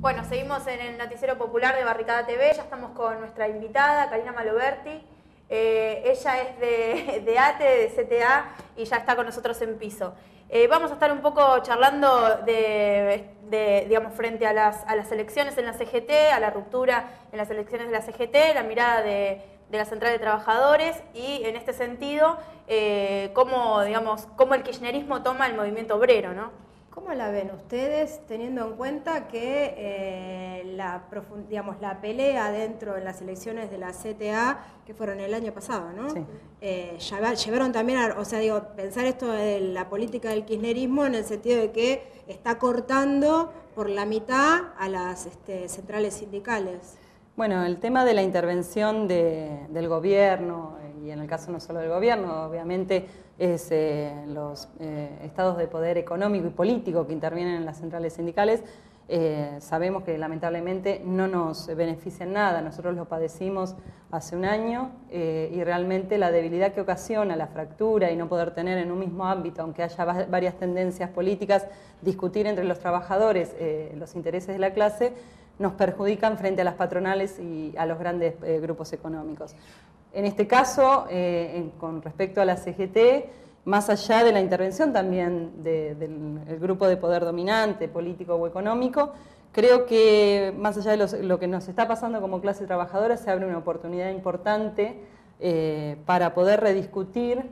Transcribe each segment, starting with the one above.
Bueno, seguimos en el Noticiero Popular de Barricada TV, ya estamos con nuestra invitada, Karina Maloberti. Ella es de ATE, de CTA, y ya está con nosotros en piso. Vamos a estar un poco charlando digamos, frente a las elecciones en la CGT, a la ruptura en las elecciones de la CGT, la mirada de la Central de Trabajadores y, en este sentido, cómo el kirchnerismo toma el movimiento obrero, ¿no? ¿Cómo la ven ustedes, teniendo en cuenta que la pelea dentro de las elecciones de la CTA, que fueron el año pasado, ¿no? Sí. Llevaron también pensar esto de la política del kirchnerismo en el sentido de que está cortando por la mitad a las centrales sindicales. Bueno, el tema de la intervención del gobierno, y en el caso no solo del gobierno, obviamente es los estados de poder económico y político que intervienen en las centrales sindicales, sabemos que lamentablemente no nos benefician nada. Nosotros lo padecimos hace un año y realmente la debilidad que ocasiona la fractura y no poder tener en un mismo ámbito, aunque haya varias tendencias políticas, discutir entre los trabajadores los intereses de la clase, nos perjudican frente a las patronales y a los grandes grupos económicos. En este caso, con respecto a la CGT, más allá de la intervención también del grupo de poder dominante, político o económico, creo que más allá de lo que nos está pasando como clase trabajadora, se abre una oportunidad importante para poder rediscutir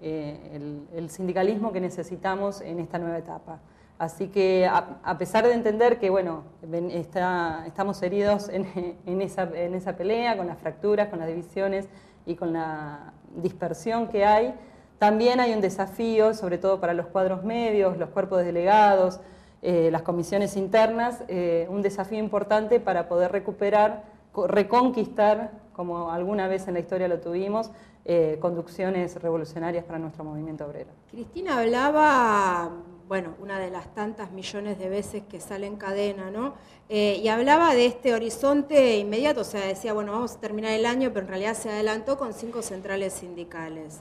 el sindicalismo que necesitamos en esta nueva etapa. Así que, a pesar de entender que, bueno, estamos heridos en esa pelea, con las fracturas, con las divisiones y con la dispersión que hay, también hay un desafío, sobre todo para los cuadros medios, los cuerpos de delegados, las comisiones internas, un desafío importante para poder reconquistar, como alguna vez en la historia lo tuvimos, conducciones revolucionarias para nuestro movimiento obrero. Cristina hablaba, bueno, una de las tantas millones de veces que sale en cadena, ¿no? Y hablaba de este horizonte inmediato, o sea, decía, bueno, vamos a terminar el año, pero en realidad se adelantó con 5 centrales sindicales.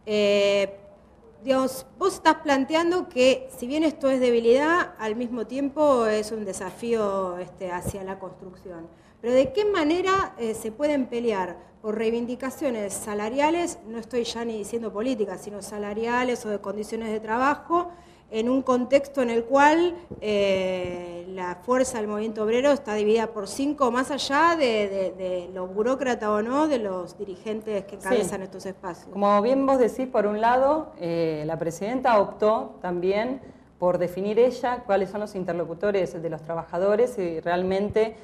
Dios, vos estás planteando que, si bien esto es debilidad, al mismo tiempo es un desafío hacia la construcción. Pero ¿de qué manera se pueden pelear por reivindicaciones salariales? No estoy ya ni diciendo políticas, sino salariales o de condiciones de trabajo, en un contexto en el cual la fuerza del movimiento obrero está dividida por 5, más allá de lo burócrata o no de los dirigentes que encabezan estos espacios. Como bien vos decís, por un lado, la presidenta optó también por definir ella cuáles son los interlocutores de los trabajadores y realmente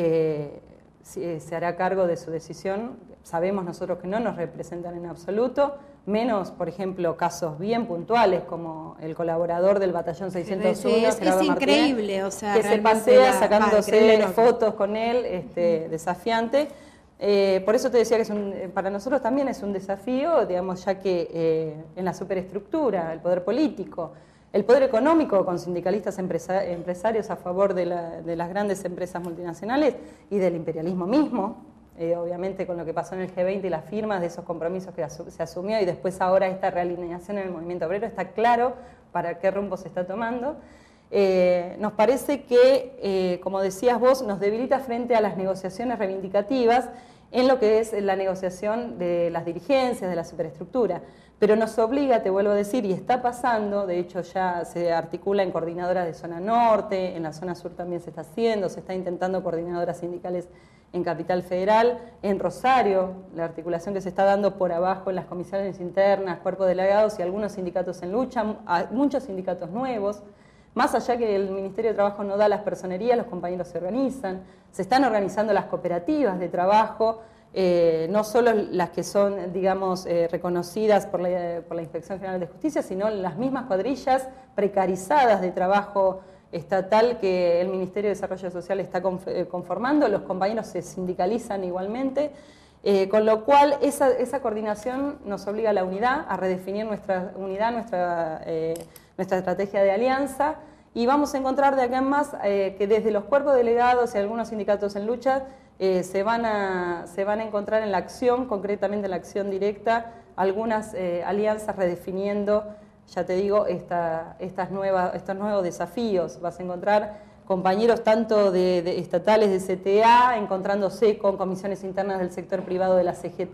se hará cargo de su decisión. Sabemos nosotros que no nos representan en absoluto, menos, por ejemplo, casos bien puntuales como el colaborador del batallón 601, es increíble, o sea, que se pasea sacándose fotos con él, desafiante. Por eso te decía que para nosotros también es un desafío, digamos, ya que en la superestructura, el poder político, el poder económico con sindicalistas empresarios a favor de las grandes empresas multinacionales y del imperialismo mismo, obviamente con lo que pasó en el G20 y las firmas de esos compromisos que se asumió y después ahora esta realineación en el movimiento obrero, está claro para qué rumbo se está tomando. Nos parece que, como decías vos, nos debilita frente a las negociaciones reivindicativas en lo que es la negociación de las dirigencias, de la superestructura, pero nos obliga, te vuelvo a decir, y está pasando, de hecho ya se articula en coordinadoras de zona norte, en la zona sur también se está haciendo, se está intentando coordinadoras sindicales en Capital Federal, en Rosario, la articulación que se está dando por abajo en las comisiones internas, cuerpos delegados y algunos sindicatos en lucha, muchos sindicatos nuevos. Más allá que el Ministerio de Trabajo no da las personerías, los compañeros se organizan, se están organizando las cooperativas de trabajo, no solo las que son, digamos, reconocidas por la Inspección General de Justicia, sino las mismas cuadrillas precarizadas de trabajo estatal que el Ministerio de Desarrollo Social está conformando. Los compañeros se sindicalizan igualmente, con lo cual esa coordinación nos obliga a la unidad, a redefinir nuestra unidad, nuestra estrategia de alianza, y vamos a encontrar de acá en más que desde los cuerpos delegados y algunos sindicatos en lucha se van a encontrar en la acción, concretamente en la acción directa, algunas alianzas redefiniendo, ya te digo, estos nuevos desafíos. Vas a encontrar compañeros tanto de estatales de CTA, encontrándose con comisiones internas del sector privado de la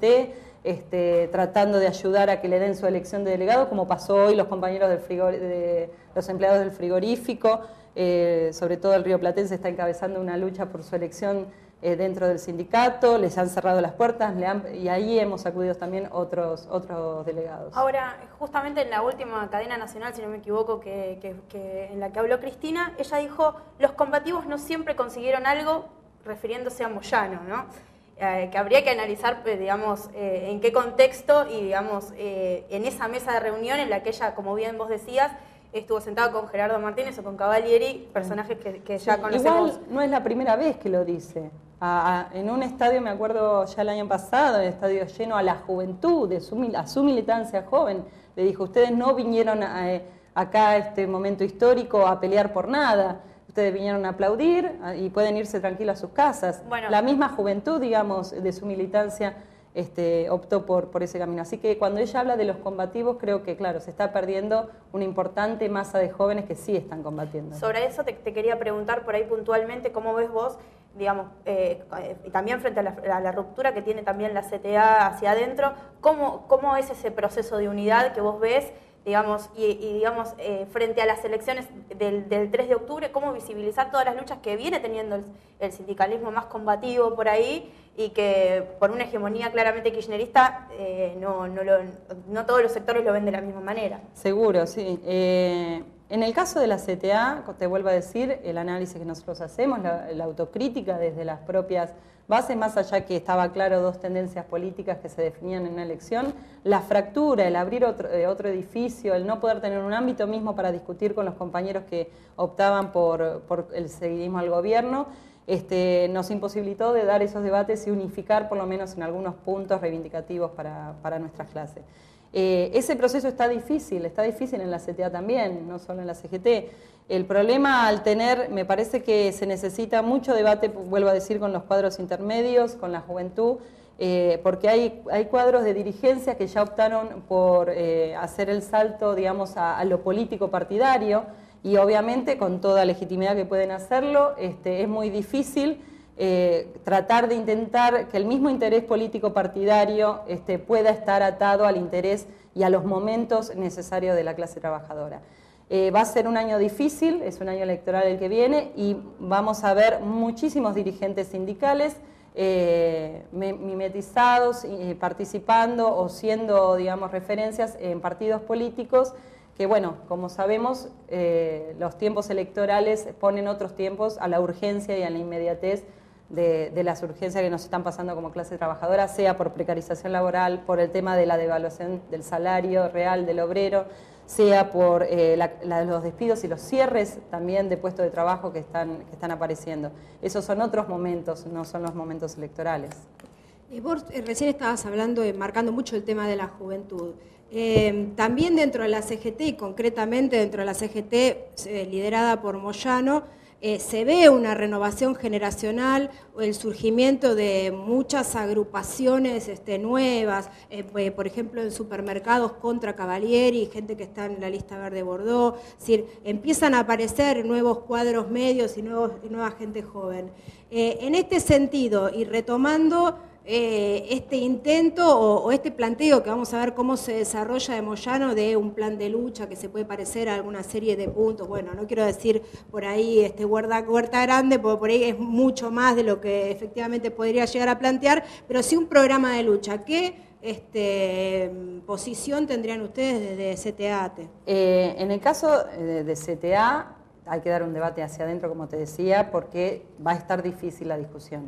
CGT, tratando de ayudar a que le den su elección de delegado, como pasó hoy los compañeros de los empleados del frigorífico, sobre todo el rioplatense está encabezando una lucha por su elección dentro del sindicato, les han cerrado las puertas y ahí hemos acudido también otros delegados. Ahora, justamente en la última cadena nacional, si no me equivoco, en la que habló Cristina, ella dijo, los combativos no siempre consiguieron algo, refiriéndose a Moyano, ¿no? Que habría que analizar, digamos, en qué contexto y, digamos, en esa mesa de reunión en la que ella, como bien vos decías, estuvo sentada con Gerardo Martínez o con Cavalieri, personajes que ya conocemos. Igual no es la primera vez que lo dice. En un estadio, me acuerdo ya el año pasado, el estadio lleno a la juventud, a su militancia joven, le dijo, ustedes no vinieron acá a este momento histórico a pelear por nada, ustedes vinieron a aplaudir y pueden irse tranquilos a sus casas. Bueno, la misma juventud, digamos, de su militancia optó por ese camino. Así que cuando ella habla de los combativos, creo que, claro, se está perdiendo una importante masa de jóvenes que sí están combatiendo. Sobre eso te quería preguntar por ahí puntualmente, ¿cómo ves vos, digamos, y también frente a la ruptura que tiene también la CTA hacia adentro, cómo es ese proceso de unidad que vos ves, digamos, digamos, frente a las elecciones del 3 de octubre, cómo visibilizar todas las luchas que viene teniendo el sindicalismo más combativo por ahí y que por una hegemonía claramente kirchnerista no todos los sectores lo ven de la misma manera? Seguro, sí. En el caso de la CTA, te vuelvo a decir, el análisis que nosotros hacemos, la autocrítica desde las propias bases, más allá que estaba claro dos tendencias políticas que se definían en una elección, la fractura, el abrir otro edificio, el no poder tener un ámbito mismo para discutir con los compañeros que optaban por el seguidismo al gobierno, nos imposibilitó de dar esos debates y unificar por lo menos en algunos puntos reivindicativos para nuestras clases. Ese proceso está difícil en la CTA también, no solo en la CGT. El problema me parece que se necesita mucho debate, vuelvo a decir, con los cuadros intermedios, con la juventud, porque hay cuadros de dirigencia que ya optaron por hacer el salto, digamos, a lo político partidario, y obviamente con toda legitimidad que pueden hacerlo, es muy difícil tratar de intentar que el mismo interés político partidario pueda estar atado al interés y a los momentos necesarios de la clase trabajadora. Va a ser un año difícil, es un año electoral el que viene y vamos a ver muchísimos dirigentes sindicales mimetizados, participando o siendo, digamos, referencias en partidos políticos que, bueno, como sabemos, los tiempos electorales ponen otros tiempos a la urgencia y a la inmediatez de las urgencias que nos están pasando como clase trabajadora, sea por precarización laboral, por el tema de la devaluación del salario real del obrero, sea por los despidos y los cierres también de puestos de trabajo que están apareciendo. Esos son otros momentos, no son los momentos electorales. Vos recién estabas hablando, marcando mucho el tema de la juventud. También dentro de la CGT y concretamente dentro de la CGT liderada por Moyano, se ve una renovación generacional, el surgimiento de muchas agrupaciones nuevas, por ejemplo en supermercados contra Cavalieri, gente que está en la lista verde Bordeaux, es decir, empiezan a aparecer nuevos cuadros medios y nueva gente joven. En este sentido, y retomando este intento o este planteo que vamos a ver cómo se desarrolla de Moyano de un plan de lucha que se puede parecer a alguna serie de puntos, bueno, no quiero decir por ahí huerta grande, porque por ahí es mucho más de lo que efectivamente podría llegar a plantear, pero sí un programa de lucha. ¿Qué posición tendrían ustedes desde CTA-ATE? En el caso de CTA hay que dar un debate hacia adentro, como te decía, porque va a estar difícil la discusión.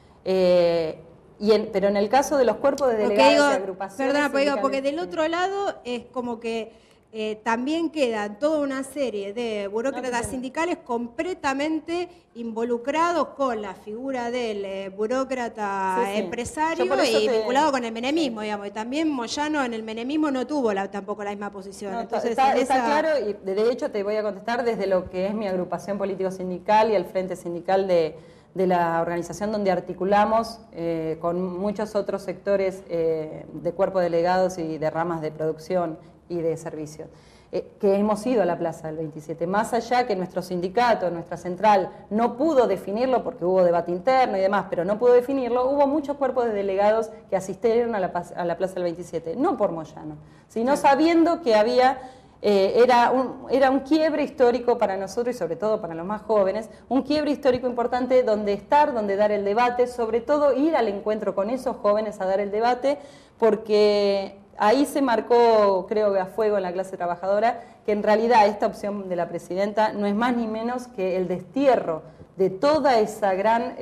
Pero en el caso de los cuerpos de delegados y agrupaciones... Perdona, porque del otro lado es como que también queda toda una serie de burócratas sindicales completamente involucrados con la figura del burócrata empresario y vinculado con el menemismo, digamos. Y también Moyano en el menemismo no tuvo tampoco la misma posición. No, entonces, está claro, y de hecho te voy a contestar desde lo que es mi agrupación político-sindical y el Frente Sindical de la organización donde articulamos con muchos otros sectores de cuerpos delegados y de ramas de producción y de servicios. que hemos ido a la Plaza del 27. Más allá que nuestro sindicato, nuestra central, no pudo definirlo porque hubo debate interno y demás, pero no pudo definirlo, hubo muchos cuerpos de delegados que asistieron a la Plaza del 27, no por Moyano, sino sabiendo que había... era un quiebre histórico para nosotros y sobre todo para los más jóvenes, un quiebre histórico importante donde estar, donde dar el debate, sobre todo ir al encuentro con esos jóvenes a dar el debate, porque ahí se marcó, creo que a fuego en la clase trabajadora, que en realidad esta opción de la presidenta no es más ni menos que el destierro de toda esa gran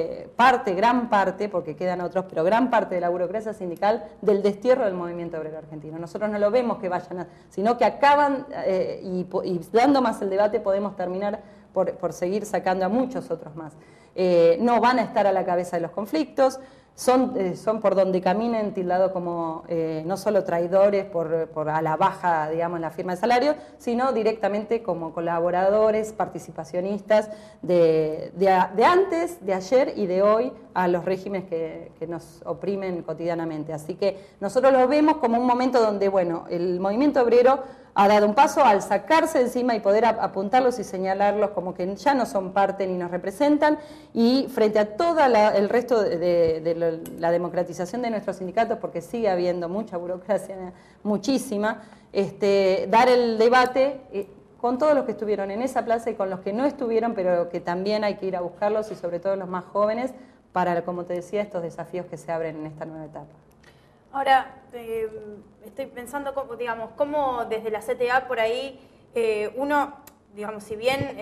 parte, porque quedan otros, pero gran parte de la burocracia sindical, del destierro del movimiento obrero argentino. Nosotros no lo vemos que vayan, sino que acaban, y dando más el debate podemos terminar por seguir sacando a muchos otros más. No van a estar a la cabeza de los conflictos, son por donde caminen tildados como no solo traidores por a la baja, digamos, la firma de salario, sino directamente como colaboradores, participacionistas de antes, de ayer y de hoy a los regímenes que nos oprimen cotidianamente. Así que nosotros lo vemos como un momento donde, bueno, el movimiento obrero ha dado un paso al sacarse de encima y poder apuntarlos y señalarlos como que ya no son parte ni nos representan, y frente a todo el resto de la democratización de nuestros sindicatos, porque sigue habiendo mucha burocracia, muchísima, dar el debate con todos los que estuvieron en esa plaza y con los que no estuvieron, pero que también hay que ir a buscarlos, y sobre todo los más jóvenes, para, como te decía, estos desafíos que se abren en esta nueva etapa. Ahora, estoy pensando, digamos, cómo desde la CTA por ahí uno, digamos, si bien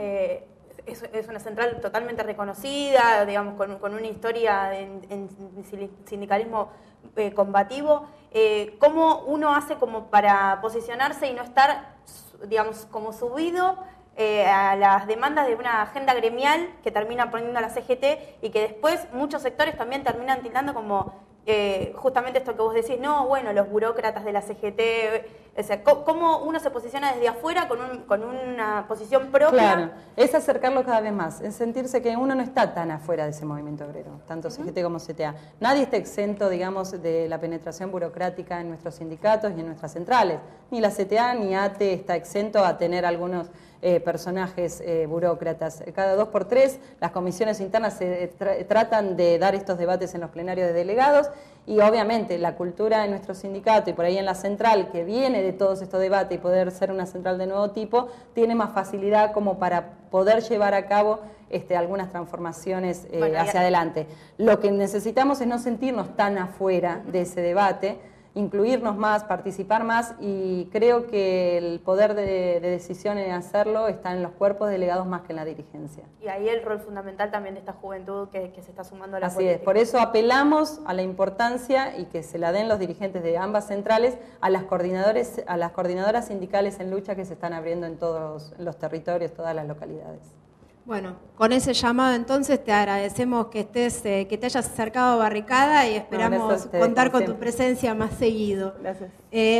es una central totalmente reconocida, digamos, con una historia en sindicalismo combativo, ¿cómo uno hace como para posicionarse y no estar, digamos, como subido a las demandas de una agenda gremial que termina poniendo a la CGT y que después muchos sectores también terminan tildando como justamente esto que vos decís, no, bueno, los burócratas de la CGT, o sea, ¿cómo uno se posiciona desde afuera con una posición propia? Claro, es acercarlo cada vez más, es sentirse que uno no está tan afuera de ese movimiento obrero, tanto CGT como CTA. Nadie está exento, digamos, de la penetración burocrática en nuestros sindicatos y en nuestras centrales. Ni la CTA ni ATE está exento a tener algunos personajes burócratas. Cada 2 por 3 las comisiones internas tratan de dar estos debates en los plenarios de delegados, y obviamente la cultura de nuestro sindicato y por ahí en la central, que viene de todos estos debates y poder ser una central de nuevo tipo, tiene más facilidad como para poder llevar a cabo algunas transformaciones hacia adelante. Lo que necesitamos es no sentirnos tan afuera de ese debate, incluirnos más, participar más, y creo que el poder de decisión en hacerlo está en los cuerpos delegados más que en la dirigencia. Y ahí el rol fundamental también de esta juventud que se está sumando a la política. Así es, por eso apelamos a la importancia y que se la den los dirigentes de ambas centrales a las coordinadoras sindicales en lucha que se están abriendo en todos los territorios, todas las localidades. Bueno, con ese llamado entonces te agradecemos que que te hayas acercado a Barricada y esperamos contar con tu presencia más seguido. Gracias.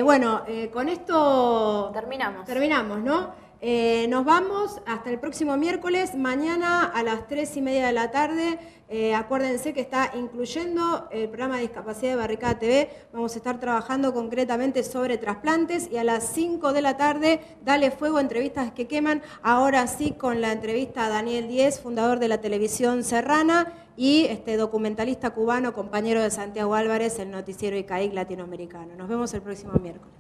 Con esto terminamos, ¿no? Nos vamos hasta el próximo miércoles, mañana a las 3:30 de la tarde. Acuérdense que está incluyendo el programa de discapacidad de Barricada TV. Vamos a estar trabajando concretamente sobre trasplantes, y a las 5 de la tarde, Dale Fuego, entrevistas que queman. Ahora sí, con la entrevista a Daniel Díez, fundador de la televisión Serrana y documentalista cubano, compañero de Santiago Álvarez, el noticiero ICAIC latinoamericano. Nos vemos el próximo miércoles.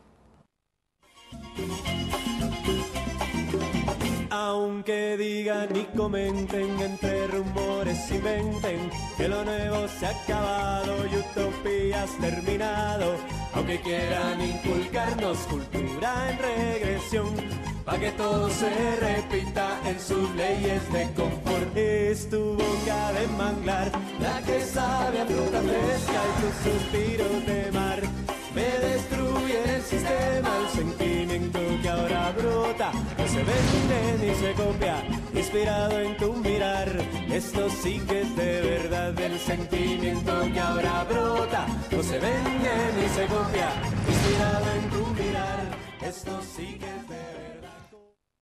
Aunque digan y comenten, entre rumores inventen que lo nuevo se ha acabado y utopías terminado. Aunque quieran inculcarnos cultura en regresión, pa' que todo se repita en sus leyes de confort. Es tu boca de manglar la que sabe a fruta fresca y tus suspiros de mar. Me destruye el sistema, el sentimiento que ahora brota, no se vende ni se copia, inspirado en tu mirar. Esto sí que es de verdad, el sentimiento que ahora brota, no se vende ni se copia, inspirado en tu mirar. Esto sí que es de verdad.